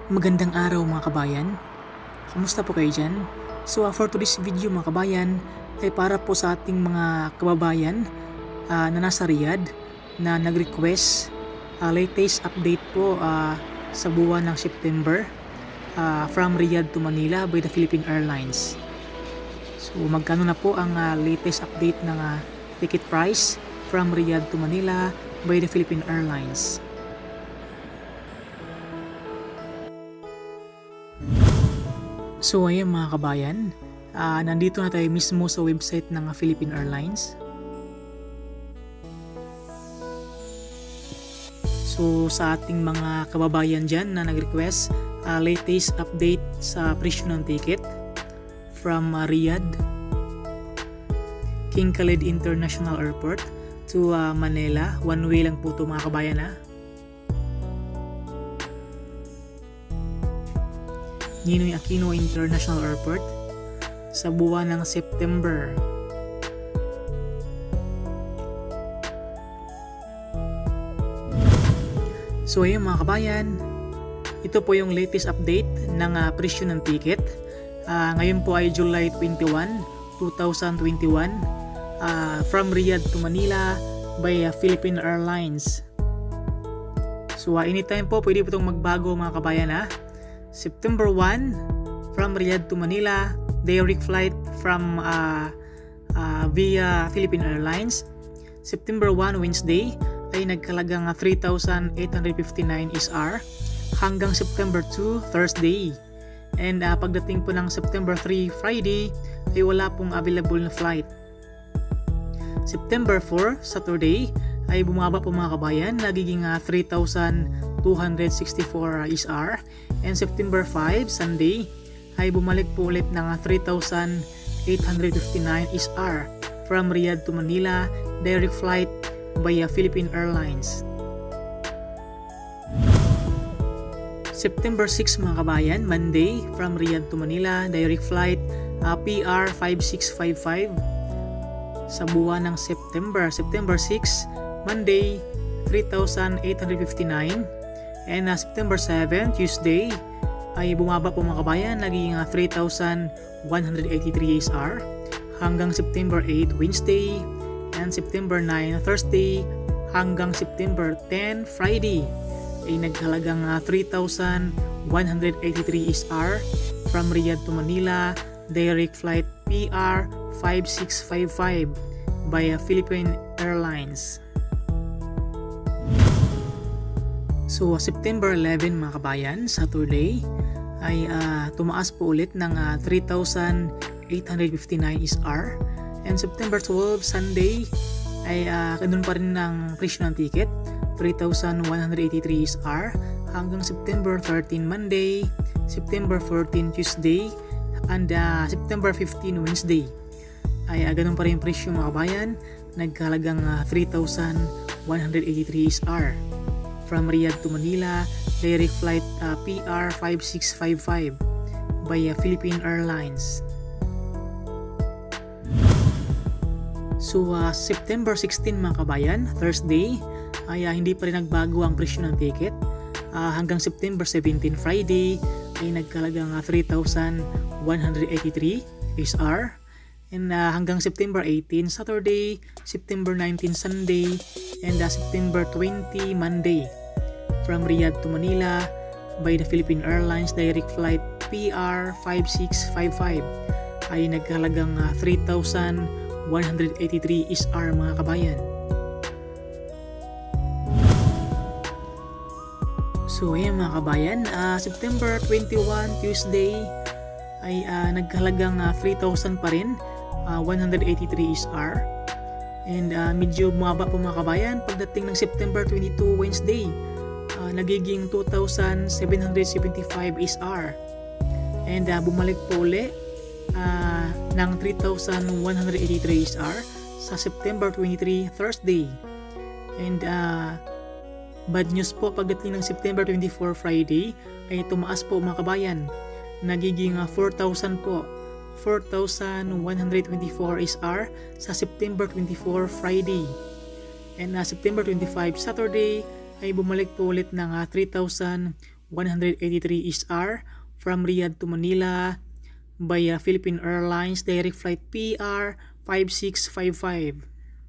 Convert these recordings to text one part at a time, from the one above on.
Magandang araw mga kabayan. Kamusta po kayo dyan? So for today's video mga kabayan ay para po sa ating mga kababayan na nasa Riyadh na nag-request latest update po sa buwan ng September from Riyadh to Manila by the Philippine Airlines. So magkano na po ang latest update ng ticket price from Riyadh to Manila by the Philippine Airlines? So ayan mga kabayan, nandito na tayo mismo sa website ng Philippine Airlines. So sa ating mga kababayan dyan na nag-request latest update sa presyo ng ticket from Riyadh King Khalid International Airport to Manila. One way lang po ito mga kabayan Ninoy Aquino International Airport sa buwan ng September. So ayun mga kabayan, ito po yung latest update ng presyo ng ticket. Ngayon po ay July 21, 2021 from Riyadh to Manila by Philippine Airlines. So anytime po pwede po itong magbago mga kabayan September 1 from Riyadh to Manila, direct flight from via Philippine Airlines. September 1 Wednesday ay nagkalagang 3,859 SR hanggang September 2 Thursday. And pagdating po ng September 3 Friday ay wala pong available na flight. September 4 Saturday ay bumaba po mga kabayan, nagiging 3,264 SR. And September 5 Sunday ay bumalik po ulit ng 3,859 SR from Riyadh to Manila, direct flight via Philippine Airlines. September 6 mga kabayan, Monday from Riyadh to Manila, direct flight PR 5655 sa buwan ng September. September 6 Monday 3,859. And September 7 Tuesday ay bumaba po mga kabayan, naging 3,183 SR hanggang September 8 Wednesday, and September 9 Thursday hanggang September 10 Friday ay naghalagang 3,183 SR from Riyadh to Manila, direct flight PR 5655 by Philippine Airlines. So September 11 mga kabayan, Saturday ay tumaas po ulit ng 3,859 SR. And September 12 Sunday ay ganun pa rin ng presyo ng ticket, 3,183 SR hanggang September 13 Monday, September 14 Tuesday, and September 15 Wednesday ay ganun pa rin yung presyo mga kabayan, nagkahalagang 3,183 SR from Riyadh to Manila, direct flight PR 5655 by Philippine Airlines. So September 16 mga kabayan, Thursday ay hindi pa rin nagbago ang presyo ng ticket. Hanggang September 17 Friday ay nagkalagang 3,183 SR. And hanggang September 18 Saturday, September 19 Sunday, and September 20 Monday from Riyadh to Manila by the Philippine Airlines, direct flight PR 5655 ay nagkahalagang 3,183 SR mga kabayan. So ayan mga kabayan, September 21 Tuesday ay nagkahalagang 3,000 pa rin, 183 SR. And medyo bumaba po mga kabayan pagdating ng September 22 Wednesday, nagiging 2,775 SR. And bumalik po ulit ng 3,183 SR sa September 23 Thursday. And bad news po pagdating ng September 24 Friday ay tumaas po mga kabayan, nagiging 4,000 po, 4,124 SR sa September 24 Friday. And September 25 Saturday ay bumalik po ulit ng 3,183 183 from Riyadh to Manila by Philippine Airlines direct flight PR 5655.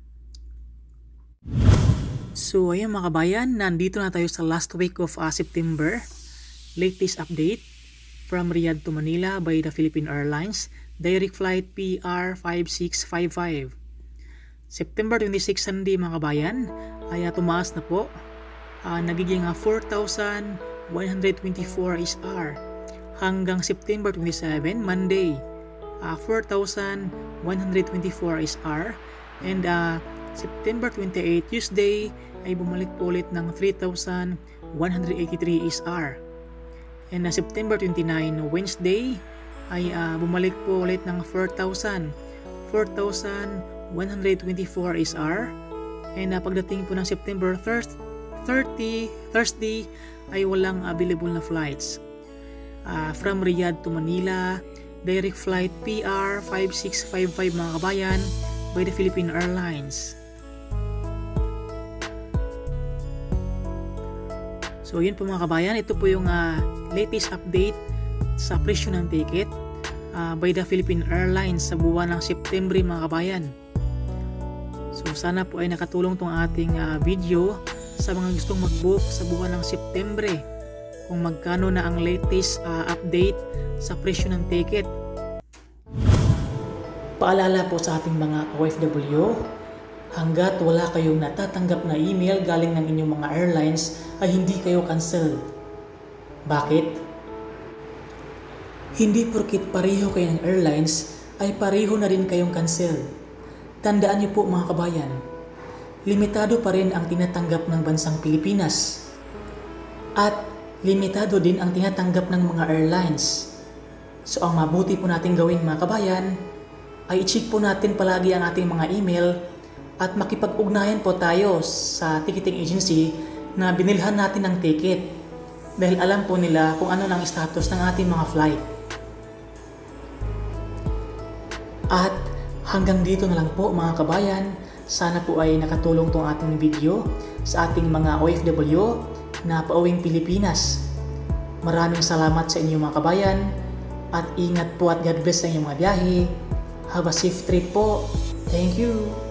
So ayun mga kabayan, nandito na tayo sa last week of September. Latest update from Riyadh to Manila by the Philippine Airlines direct flight PR 5655. September 26 Sunday mga kabayan ay tumaas na po. Nagiging 4,124 SR hanggang September 27 Monday 4,124 SR, and September 28 Tuesday ay bumalik po ulit ng 3,183 SR, and September 29 Wednesday ay bumalik po ulit ng 4,124 SR, and pagdating po ng September 30 Thursday ay walang available na flights from Riyadh to Manila direct flight PR 5655 mga kabayan by the Philippine Airlines. So yun po mga kabayan, ito po yung latest update sa presyo ng ticket by the Philippine Airlines sa buwan ng September mga kabayan. So sana po ay nakatulong tong ating video sa mga gustong mag-book sa buwan ng September kung magkano na ang latest update sa presyo ng ticket. Paalala po sa ating mga OFW, hanggat wala kayong natatanggap na email galing ng inyong mga airlines ay hindi kayo cancel. Bakit? Hindi porkit pareho kayo ng airlines ay pareho na rin kayong cancel. Tandaan niyo po mga kabayan, limitado pa rin ang tinatanggap ng bansang Pilipinas at limitado din ang tinatanggap ng mga airlines. So ang mabuti po natin gawin mga kabayan ay i-check po natin palagi ang ating mga email at makipag-ugnayan po tayo sa ticketing agency na binilhan natin ng ticket dahil alam po nila kung ano ang status ng ating mga flight. At hanggang dito na lang po mga kabayan, sana po ay nakatulong tong ating video sa ating mga OFW na pauwing Pilipinas. Maraming salamat sa inyo mga kabayan at ingat po at God bless sa inyong mga biyahe. Have a safe trip po. Thank you.